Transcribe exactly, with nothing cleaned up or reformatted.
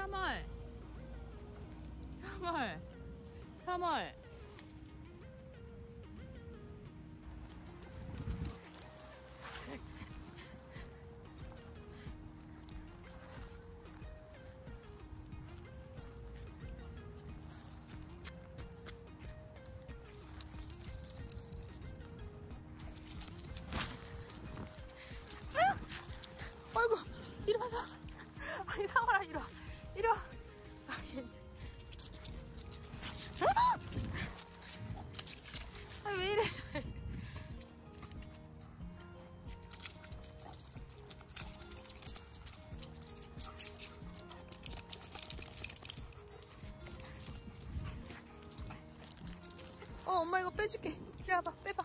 삼월 삼월 삼월 아이고 이리 와서 아니 삼월아 이리 와 이리 와 아니 이제 아니 왜 이래 어 엄마 이거 빼줄게 이리 와봐 빼